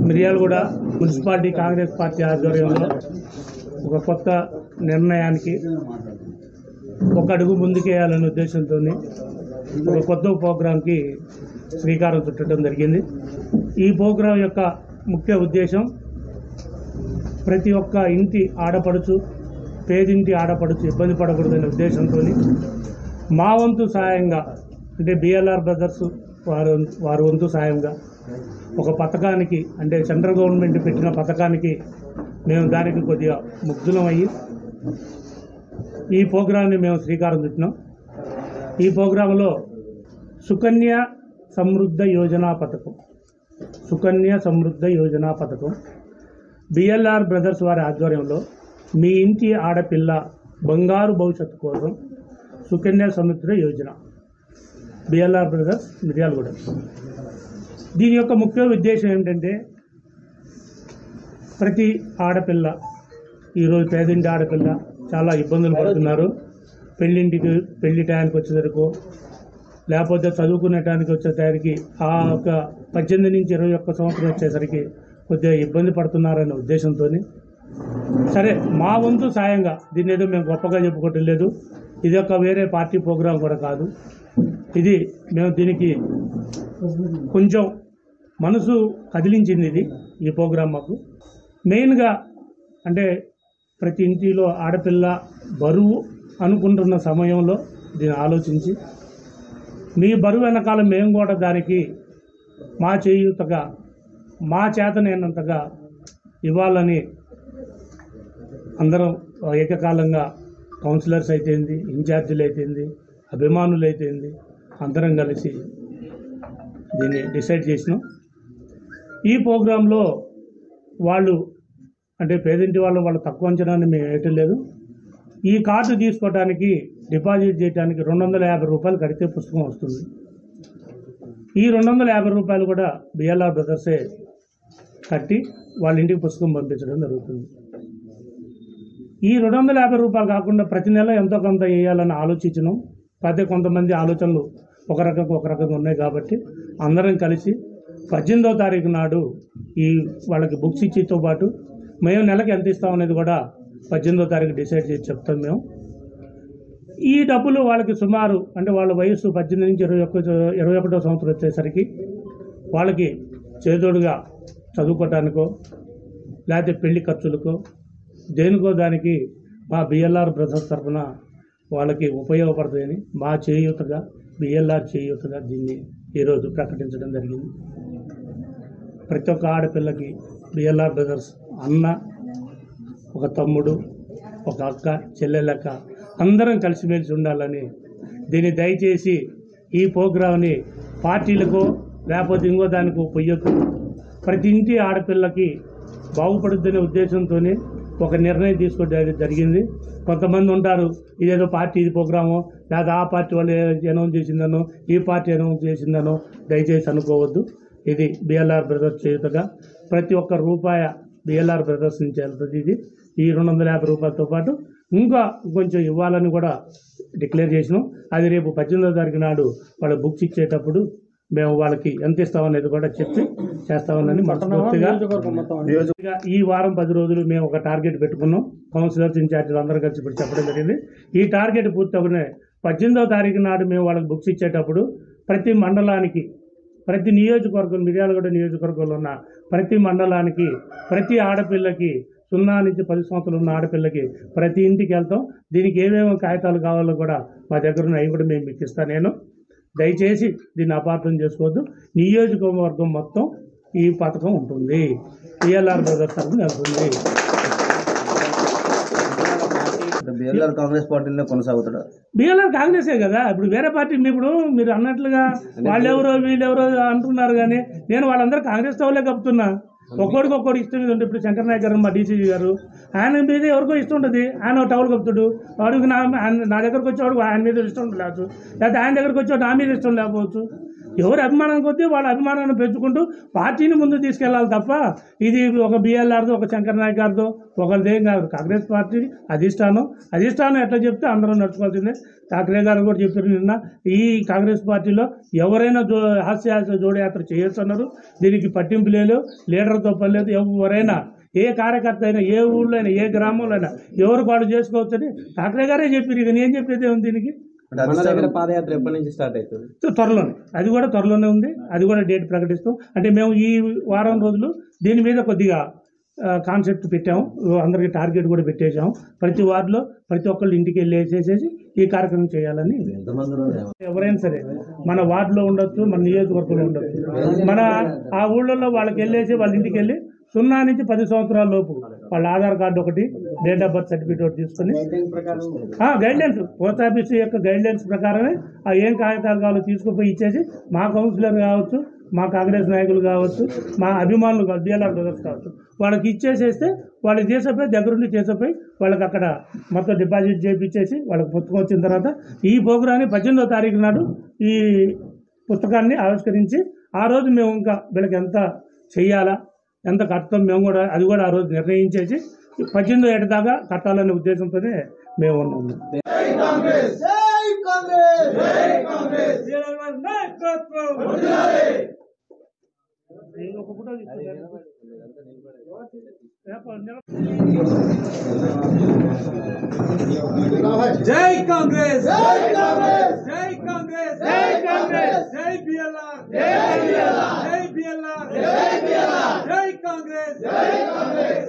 Miryalaguda municipality Congress party ఆధ్వర్యంలో ఒక కొత్త నిర్ణయానికి ఒక అడుగు ముందుకేయాలనే ఉద్దేశంతో ఒక కొత్త ప్రోగ్రాంకి శ్రీకారం చుట్టడం జరిగింది. ఈ ప్రోగ్రాం యొక్క ముఖ్య ఉద్దేశం ప్రతి ఒక్క ఇంటి ఆడపడుచు, పేదింటి ఆడపడుచు ఇబ్బంది పడకూడదనే ఉద్దేశంతో మా వంతు సాయంగా, అంటే బిఎల్ఆర్ బ్రదర్స్ వారి వంతు సాయంగా ఒక పథకానికి, అంటే సెంట్రల్ గవర్నమెంట్ పెట్టిన పథకానికి మేము దానికి కొద్దిగా ముగ్ధులమయ్యి ఈ ప్రోగ్రాంని మేము శ్రీకారం చుట్టినాం. ఈ ప్రోగ్రాంలో సుకన్య సమృద్ధ యోజన పథకం, సుకన్య సమృద్ధ యోజన పథకం బిఎల్ఆర్ బ్రదర్స్ వారి ఆధ్వర్యంలో మీ ఇంటి ఆడపిల్ల బంగారు భవిష్యత్తు కోసం సుకన్య సమృద్ధ యోజన, బిఎల్ఆర్ బ్రదర్స్ మిర్యాలగూడ. దీని యొక్క ముఖ్య ఉద్దేశం ఏమిటంటే, ప్రతి ఆడపిల్ల, ఈరోజు పేదింటి ఆడపిల్ల చాలా ఇబ్బందులు పడుతున్నారు. పెళ్లి టయానికి వచ్చేసరికి, లేకపోతే చదువుకునే టయానికి వచ్చేసరికి, ఆ ఒక 18 నుంచి 21 సంవత్సరం వచ్చేసరికి కొద్దిగా ఇబ్బంది పడుతున్నారనే ఉద్దేశంతో సరే మా వంతు సాయంగా, దీన్ని ఏదో మేము గొప్పగా చెప్పుకోవటం లేదు, ఇది ఒక వేరే పార్టీ ప్రోగ్రాం కూడా కాదు, ఇది మేము దీనికి కొంచెం మనసు కదిలించింది. ఇది ఈ ప్రోగ్రాం మాకు మెయిన్గా, అంటే ప్రతి ఇంటిలో ఆడపిల్ల బరువు అనుకుంటున్న సమయంలో దీన్ని ఆలోచించి మీ బరువు వెనకాల మేము కూడా దానికి మా చేయూతగా, మా చేతనైనంతగా ఇవ్వాలని అందరం ఏకకాలంగా కౌన్సిలర్స్ అయితేంది, ఇన్ఛార్జీలు అయితేంది, అభిమానులు అయితేంది, అందరం కలిసి దీన్ని డిసైడ్ చేసినాం. ఈ ప్రోగ్రాంలో వాళ్ళు, అంటే పేదింటి వాళ్ళు తక్కువ అంచనాన్ని మేము వేయటం లేదు. ఈ కార్డు తీసుకోవడానికి, డిపాజిట్ చేయడానికి 250 రూపాయలు కడితే పుస్తకం వస్తుంది. ఈ 250 రూపాయలు కూడా బిఎల్ఆర్ బ్రదర్సే కట్టి వాళ్ళ ఇంటికి పుస్తకం పంపించడం జరుగుతుంది. ఈ 250 రూపాయలు కాకుండా ప్రతి నెల ఎంతో కొంత వేయాలని ఆలోచించినాం. కొంతమంది ఆలోచనలు ఒక రకంగా ఉన్నాయి కాబట్టి అందరం కలిసి 18వ తారీఖు నాడు ఈ వాళ్ళకి బుక్స్ ఇచ్చితో పాటు మేము నెలకి ఎంత ఇస్తామనేది కూడా 18వ తారీఖు డిసైడ్ చేసి చెప్తాం మేము. ఈ డబ్బులు వాళ్ళకి సుమారు, అంటే వాళ్ళ వయసు 18 నుంచి 21వ సంవత్సరం వచ్చేసరికి వాళ్ళకి చేదోడుగా చదువుకోవటానికో, లేకపోతే పెళ్లి ఖర్చులకో, దేనికో దానికి మా బిఎల్ఆర్ బ్రదర్స్ తరఫున వాళ్ళకి ఉపయోగపడుతుందని మా చేయూతగా, బిఎల్ఆర్ చేయూతగా దీన్ని ఈరోజు ప్రకటించడం జరిగింది. ప్రతి ఒక్క ఆడపిల్లకి బిఎల్ఆర్ బ్రదర్స్ అన్న, ఒక తమ్ముడు, ఒక అక్క, చెల్లెలక్క అందరం కలిసిమెలిసి ఉండాలని, దీన్ని దయచేసి ఈ ప్రోగ్రాంని పార్టీలకో లేకపోతే ఇంకో దానికో పొయ్యకు, ప్రతి ఇంటి ఆడపిల్లకి బాగుపడుద్దనే ఉద్దేశంతోనే ఒక నిర్ణయం తీసుకోవడం జరిగింది. కొంతమంది ఉంటారు, ఇదేదో పార్టీ ఇది ప్రోగ్రామో, లేదా ఆ పార్టీ వాళ్ళు అనౌన్స్ చేసిందనో, ఈ పార్టీ అనౌన్స్ చేసిందనో దయచేసి అనుకోవద్దు. ఇది బిఎల్ఆర్ బ్రదర్స్ చేయుతగా ప్రతి ఒక్క రూపాయి బిఎల్ఆర్ బ్రదర్స్ నుంచి వెళ్తుంది. ఇది ఈ 250 రూపాయలతో పాటు ఇంకా కొంచెం ఇవ్వాలని కూడా డిక్లేర్ చేసినాం. అది రేపు 18వ తారీఖు నాడు వాళ్ళ బుక్స్ ఇచ్చేటప్పుడు మేము వాళ్ళకి ఎంత ఇస్తామనేది కూడా చెప్పి చేస్తామని మనస్ఫూర్తిగా. ఈ వారం 10 రోజులు మేము ఒక టార్గెట్ పెట్టుకున్నాం. కౌన్సిలర్స్, ఇన్ఛార్జీలు అందరూ కలిసి ఇప్పుడు చెప్పడం జరిగింది. ఈ టార్గెట్ పూర్తవునే 18వ తారీఖు నాడు మేము వాళ్ళకి బుక్స్ ఇచ్చేటప్పుడు ప్రతి మండలానికి, ప్రతి నియోజకవర్గం, మిర్యాలగూడ నియోజకవర్గంలో ఉన్న ప్రతి మండలానికి, ప్రతి ఆడపిల్లకి, 0 నుంచి 10 సంవత్సరాలు ఉన్న ఆడపిల్లకి ప్రతి ఇంటికి వెళ్తాం. దీనికి ఏమేమి కాగితాలు కావాలో కూడా మా దగ్గర ఉన్న అవి కూడా మేము మీకు ఇస్తాను. నేను దయచేసి దీన్ని అపార్థం చేసుకోవద్దు. నియోజకవర్గం మొత్తం ఈ పథకం ఉంటుంది, బిఎల్ఆర్ బ్రదర్స్ తరఫున వెళ్తుంది. బిఎల్ఆర్ కాంగ్రెస్ పార్టీలో కొనసాగుతాడా? బిఎల్ఆర్ కాంగ్రెసే కదా. ఇప్పుడు వేరే పార్టీ మీరు అన్నట్లుగా వాళ్ళెవరో వీళ్ళెవరో అంటున్నారు, కానీ నేను వాళ్ళందరూ కాంగ్రెస్ వాళ్ళే కప్పుతున్నా. ఒక్కొక్కడికి ఇష్టం మీద ఉంటుంది. ఇప్పుడు శంకర్ నాయక్ గారు, మా డీసీజీ గారు, ఆయన మీద ఎవరికో ఇష్టం ఉంటుంది. ఆయన టవల్ కప్పుతాడు. వాడికి నా దగ్గరకు వచ్చేవాడు ఆయన మీద ఇష్టం ఉండలేదు, లేకపోతే ఆయన దగ్గరకు వచ్చేవాడు నా మీద ఇష్టం లేకపోవచ్చు. ఎవరి అభిమానం కొద్దీ వాళ్ళ అభిమానాన్ని పెంచుకుంటూ పార్టీని ముందు తీసుకెళ్లాలి తప్ప ఇది ఒక బిఎల్ఆర్దో ఒక శంకర్ నాయక్ గారితో ఒకరిదేం కాదు. కాంగ్రెస్ పార్టీ అధిష్టానం ఎట్లా చెప్తే అందరూ నడుచుకోవాల్సిందే. ఠాక్రే గారు కూడా చెప్పారు నిన్న, ఈ కాంగ్రెస్ పార్టీలో ఎవరైనా హాస్య జోడయాత్ర చేయొచ్చు అన్నారు. దీనికి పట్టింపు లేదు, లీడర్తో పని లేదు. ఎవరైనా ఏ కార్యకర్త అయినా ఏ ఊళ్ళో అయినా ఏ గ్రామంలో అయినా ఎవరు పాటు చేసుకోవచ్చని ఠాక్రే గారే చెప్పారు. ఇక నేను చెప్పేది ఏముంది దీనికి. పాదయాత్ర ఎప్పటి నుంచి స్టార్ట్ అవుతుంది? త్వరలోనే, అది కూడా త్వరలోనే ఉంది. అది కూడా డేట్ ప్రకటిస్తాం. అంటే మేము ఈ వారం రోజులు దీని మీద కొద్దిగా కాన్సెప్ట్ పెట్టాము. అందరికి టార్గెట్ కూడా పెట్టేసాము. ప్రతి వార్డులో ప్రతి ఒక్కళ్ళు ఇంటికి వెళ్ళి వేసేసేసి ఈ కార్యక్రమం చేయాలని. ఎవరైనా సరే మన వార్డులో ఉండొచ్చు, మన నియోజకవర్గంలో ఉండొచ్చు, మన ఆ ఊళ్ళల్లో వాళ్ళకి వెళ్ళేసి వాళ్ళ ఇంటికి వెళ్ళి 0 నుంచి 10 సంవత్సరాల లోపు వాళ్ళ ఆధార్ కార్డు ఒకటి, డేట్ ఆఫ్ బర్త్ సర్టిఫికేట్ ఒకటి తీసుకొని గైడ్లైన్స్, పోస్ట్ ఆఫీస్ యొక్క గైడ్లైన్స్ ప్రకారమే ఆ ఏం కాగితాలు కావాలో తీసుకుపోయి ఇచ్చేసి మా కౌన్సిలర్ కావచ్చు, మా కాంగ్రెస్ నాయకులు కావచ్చు, మా అభిమానులు కావచ్చు, బిఎల్ఆర్ బ్రదర్స్ కావచ్చు, వాళ్ళకి ఇచ్చేసేస్తే వాళ్ళకి చేసేపోయి దగ్గరుండి చేసేపోయి వాళ్ళకి అక్కడ మొత్తం డిపాజిట్ చేయించేసి వాళ్ళకి పుస్తకం వచ్చిన తర్వాత ఈ ప్రోగ్రాన్ని 18వ తారీఖు నాడు ఈ పుస్తకాన్ని ఆవిష్కరించి ఆ రోజు మేము ఇంకా వీళ్ళకి ఎంత చెయ్యాలా, ఎంత కట్టడం మేము కూడా అది కూడా ఆ రోజు నిర్ణయించేసి 18వ ఏట దాకా కట్టాలనే ఉద్దేశంతోనే మేము ఉన్నాము. జై కాంగ్రెస్, జై కాంగ్రెస్, జై కాంగ్రెస్, జై కాంగ్రెస్, జై బిఎల్ఆర్, జై బిఎల్ఆర్, జై బిఎల్ఆర్, జై బిఎల్ఆర్, జై కాంగ్రెస్, జై కాంగ్రెస్.